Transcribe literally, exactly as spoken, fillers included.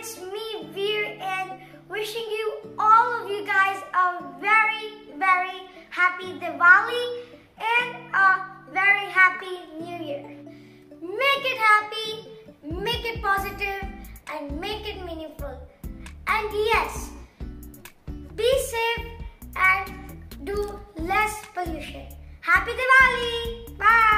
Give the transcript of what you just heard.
it's me, Veer, and wishing you, all of you guys, a very, very happy Diwali and a very happy New Year. Make it happy, make it positive, and make it meaningful. And yes, be safe and do less pollution. Happy Diwali! Bye!